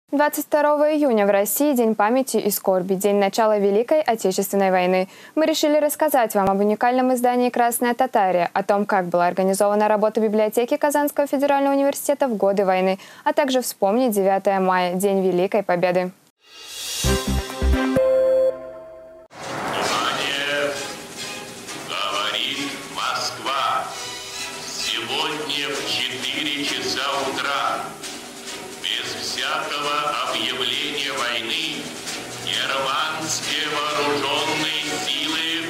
22 июня в России День памяти и скорби, день начала Великой Отечественной войны. Мы решили рассказать вам об уникальном издании «Красная Татария», о том, как была организована работа библиотеки Казанского федерального университета в годы войны, а также вспомнить 9 мая, День Великой Победы. Внимание! Говорит Москва. Сегодня в 4 часа утра без всякого объявления войны германские вооруженные силы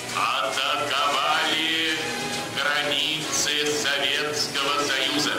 атаковали границы Советского Союза.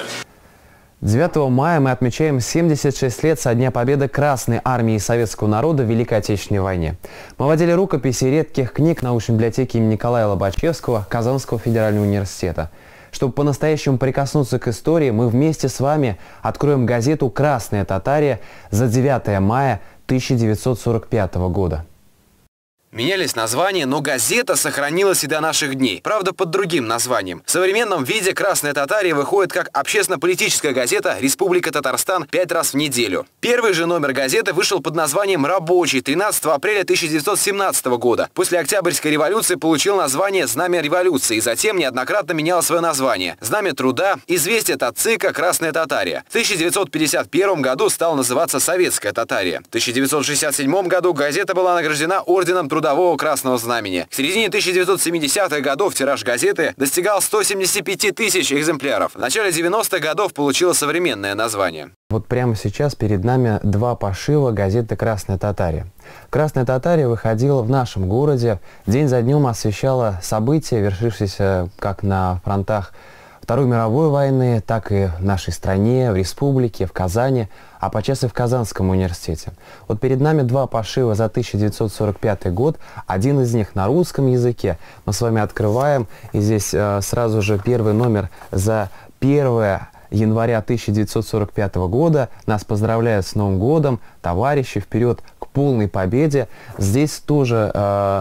9 мая мы отмечаем 76 лет со Дня Победы Красной Армии и Советского народа в Великой Отечественной войне. Мы вводили рукописи редких книг научной библиотеки имени Николая Лобачевского Казанского федерального университета. Чтобы по-настоящему прикоснуться к истории, мы вместе с вами откроем газету «Красная Татария» за 9 мая 1945 года. Менялись названия, но газета сохранилась и до наших дней. Правда, под другим названием. В современном виде «Красная Татария» выходит как общественно-политическая газета «Республика Татарстан» 5 раз в неделю. Первый же номер газеты вышел под названием «Рабочий» 13 апреля 1917 года. После Октябрьской революции получил название «Знамя революции» и затем неоднократно менял свое название. «Знамя труда», «Известия Тацика», «Красная Татария». В 1951 году стала называться «Советская Татария». В 1967 году газета была награждена орденом Трудового Красного Знамени. К середине 1970-х годов тираж газеты достигал 175 тысяч экземпляров. В начале 90-х годов получила современное название. Вот прямо сейчас перед нами два пошива газеты «Красная Татария». «Красная Татария» выходила в нашем городе, день за днем освещала события, вершившиеся как на фронтах Второй мировой войны, так и в нашей стране, в республике, в Казани, а подчас и в Казанском университете. Вот перед нами два пошива за 1945 год, один из них на русском языке. Мы с вами открываем, и здесь сразу же первый номер за 1 января 1945 года. Нас поздравляют с Новым годом, товарищи, вперед к полной победе. Здесь тоже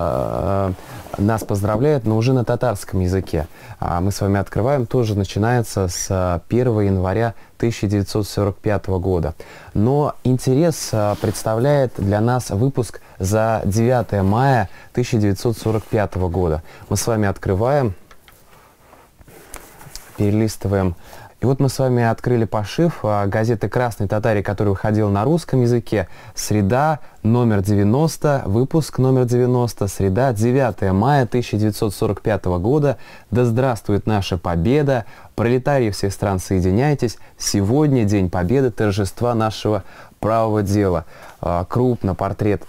нас поздравляют, но уже на татарском языке. Мы с вами открываем, тоже начинается с 1 января 1945 года. Но интерес представляет для нас выпуск за 9 мая 1945 года. Мы с вами открываем, перелистываем. И вот мы с вами открыли пошив газеты «Красной Татарии», который выходил на русском языке. Среда, номер 90, выпуск номер 90, среда, 9 мая 1945 года. Да здравствует наша победа! Пролетарии всех стран, соединяйтесь! Сегодня День Победы, торжества нашего правого дела. Крупно портрет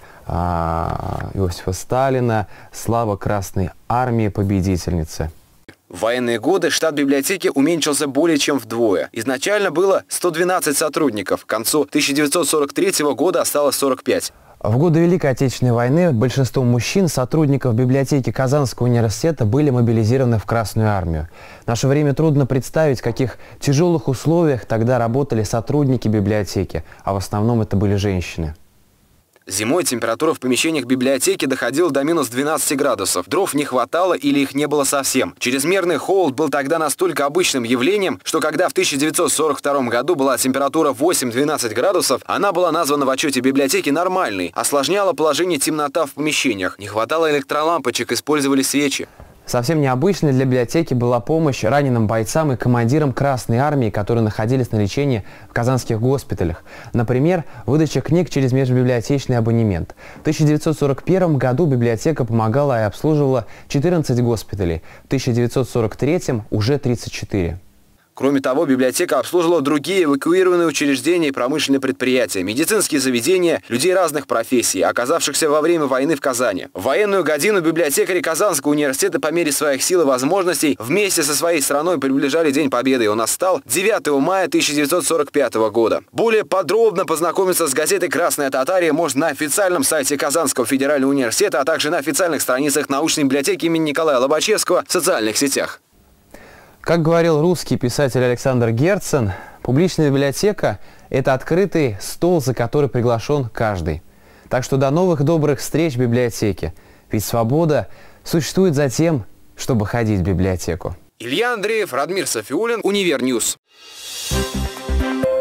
Иосифа Сталина, слава Красной Армии, победительницы. В военные годы штат библиотеки уменьшился более чем вдвое. Изначально было 112 сотрудников. К концу 1943 года осталось 45. В годы Великой Отечественной войны большинство мужчин, сотрудников библиотеки Казанского университета, были мобилизированы в Красную армию. В наше время трудно представить, в каких тяжелых условиях тогда работали сотрудники библиотеки, а в основном это были женщины. Зимой температура в помещениях библиотеки доходила до минус 12 градусов. Дров не хватало или их не было совсем. Чрезмерный холод был тогда настолько обычным явлением, что когда в 1942 году была температура 8-12 градусов, она была названа в отчете библиотеки нормальной. Осложняла положение темнота в помещениях. Не хватало электролампочек, использовали свечи. Совсем необычной для библиотеки была помощь раненым бойцам и командирам Красной армии, которые находились на лечении в казанских госпиталях. Например, выдача книг через межбиблиотечный абонемент. В 1941 году библиотека помогала и обслуживала 14 госпиталей, в 1943 уже 34. Кроме того, библиотека обслуживала другие эвакуированные учреждения и промышленные предприятия, медицинские заведения, людей разных профессий, оказавшихся во время войны в Казани. В военную годину библиотекари Казанского университета по мере своих сил и возможностей вместе со своей страной приближали День Победы, и он настал 9 мая 1945 года. Более подробно познакомиться с газетой «Красная Татария» можно на официальном сайте Казанского федерального университета, а также на официальных страницах научной библиотеки имени Николая Лобачевского в социальных сетях. Как говорил русский писатель Александр Герцен, публичная библиотека – это открытый стол, за который приглашен каждый. Так что до новых добрых встреч в библиотеке. Ведь свобода существует за тем, чтобы ходить в библиотеку. Илья Андреев, Радмир Софиуллин, Универньюз.